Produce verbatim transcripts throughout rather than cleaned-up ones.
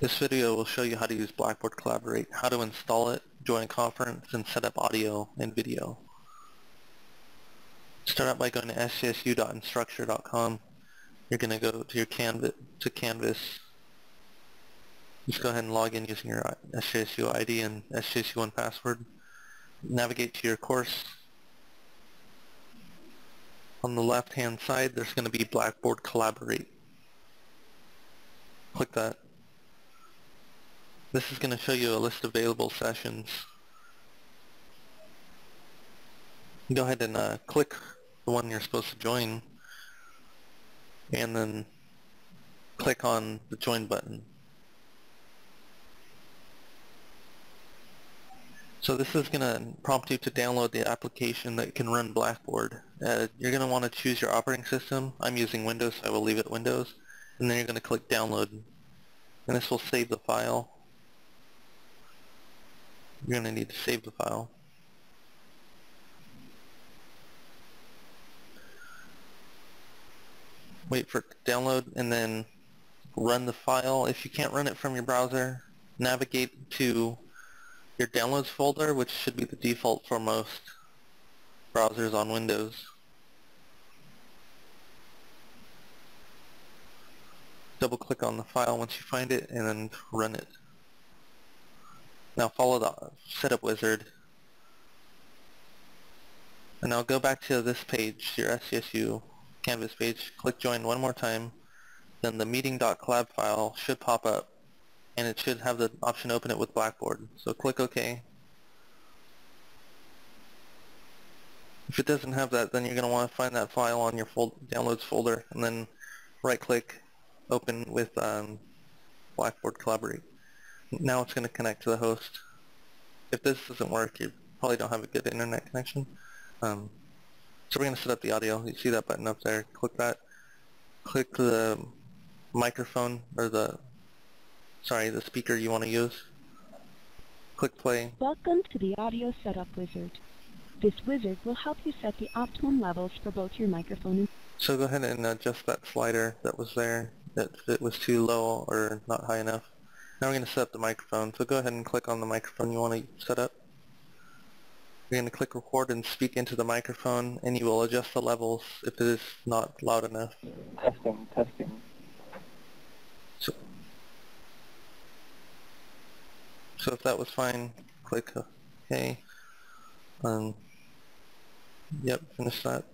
This video will show you how to use Blackboard Collaborate, how to install it, join a conference, and set up audio and video. Start out by going to S J S U dot instructure dot com. You're going to go to your Canvas, to Canvas. Just go ahead and log in using your S J S U I D and S J S U one password. Navigate to your course. On the left hand side there's going to be Blackboard Collaborate. Click that. This is going to show you a list of available sessions. Go ahead and uh, click the one you're supposed to join and then click on the join button. So this is going to prompt you to download the application that can run Blackboard. Uh, you're going to want to choose your operating system. I'm using Windows, so I will leave it Windows. And then you're going to click download. And this will save the file. You're going to need to save the file. Wait for it to download and then run the file. If you can't run it from your browser, navigate to your downloads folder, which should be the default for most browsers on Windows. Double click on the file once you find it and then run it. Now follow the setup wizard. And now go back to this page, your S J S U Canvas page, click join one more time, then the meeting.collab file should pop up and it should have the option open it with Blackboard. So click OK. If it doesn't have that, then you're going to want to find that file on your fold downloads folder and then right click open with um, Blackboard Collaborate. Now it's going to connect to the host. If this doesn't work, you probably don't have a good internet connection. Um, so we're going to set up the audio. You see that button up there. Click that. Click the microphone or the sorry, the speaker you want to use. Click play. Welcome to the Audio Setup Wizard. This wizard will help you set the optimum levels for both your microphone and... So go ahead and adjust that slider that was there, that if it was too low or not high enough. Now we're going to set up the microphone. So go ahead and click on the microphone you want to set up. You're going to click record and speak into the microphone, and you will adjust the levels if it is not loud enough. Testing, testing. So So if that was fine, click OK. Um, yep, finish that.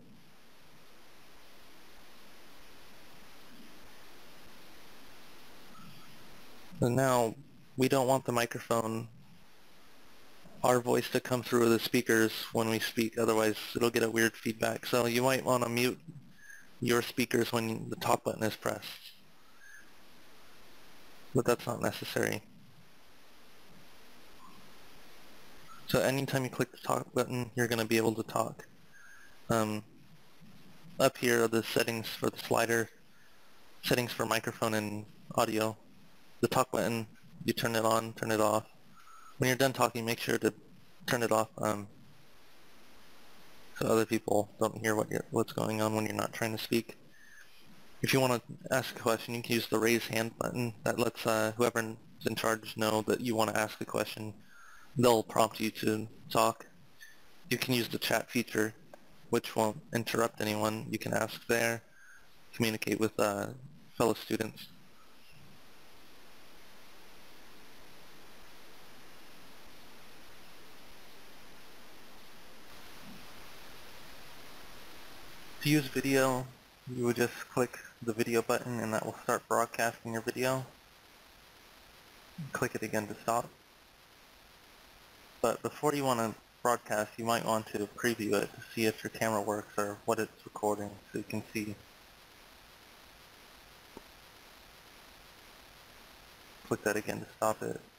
And now we don't want the microphone, our voice, to come through the speakers when we speak, otherwise it'll get a weird feedback. So you might want to mute your speakers when the talk button is pressed. But that's not necessary. So anytime you click the talk button, you're going to be able to talk. Um, up here are the settings for the slider, settings for microphone and audio. The talk button, you turn it on, turn it off. When you're done talking, make sure to turn it off um, so other people don't hear what you're, what's going on when you're not trying to speak. If you want to ask a question, you can use the raise hand button. That lets uh, whoever's in charge know that you want to ask a question. They'll prompt you to talk. You can use the chat feature, which won't interrupt anyone. You can ask there, communicate with uh, fellow students. To use video, you would just click the video button and that will start broadcasting your video. Click it again to stop. But before you want to broadcast, you might want to preview it to see if your camera works or what it's recording so you can see. Click that again to stop it.